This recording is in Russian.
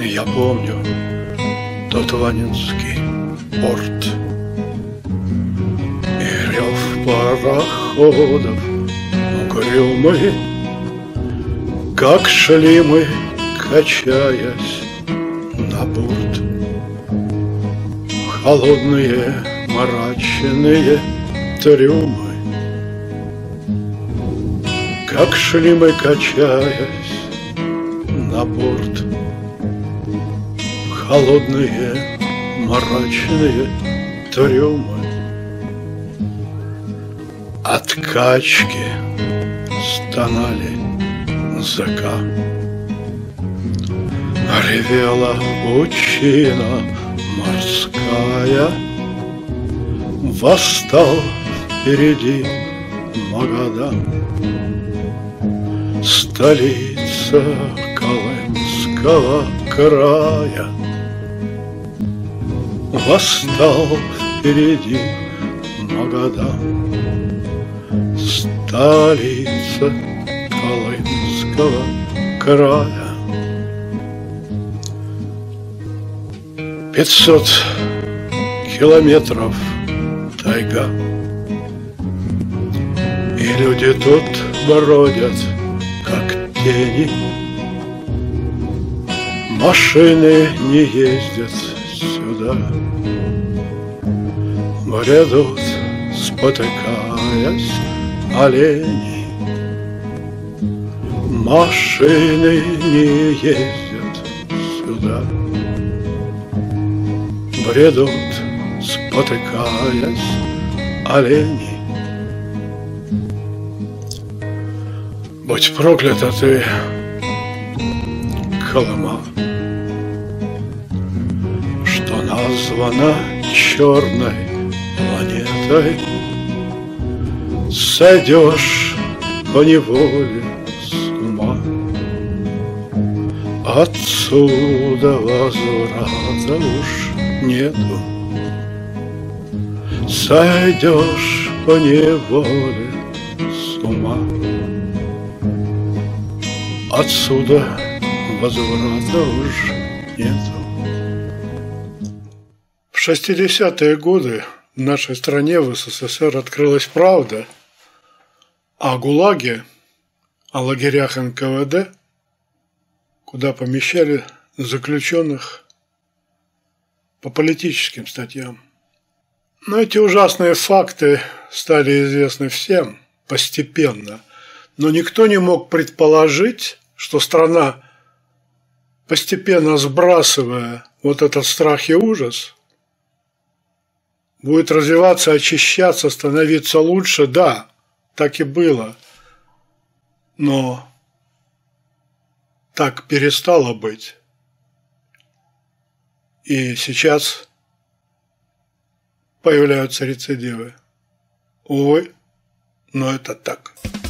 Я помню тот Ванинский порт и рев пароходов угрюмый, как шли мы, качаясь на борт. Холодные мрачные трюмы, как шли мы, качаясь на борт. Холодные мрачные трюмы. От качки стонали языка. Ревела пучина морская, восстал впереди Магадан, столица Колымского края. Восстал впереди Магадан, столица Колымского края. 500 километров тайга, и люди тут бродят, как тени. Машины не ездят сюда, бредут, спотыкаясь, олени. Машины не ездят сюда, бредут, спотыкаясь, олени. Будь проклята ты, Колыма, что названа черной планетой. Сойдешь поневоле с ума, отсюда возврата уж нету. Сойдешь поневоле с ума, отсюда возврата уж нету. В 60-е годы в нашей стране, в СССР, открылась правда о ГУЛАГе, о лагерях НКВД, куда помещали заключенных по политическим статьям. Но эти ужасные факты стали известны всем постепенно, но никто не мог предположить, что страна, постепенно сбрасывая вот этот страх и ужас, будет развиваться, очищаться, становиться лучше. Да, так и было, но так перестало быть. И сейчас появляются рецидивы. Увы, но это так.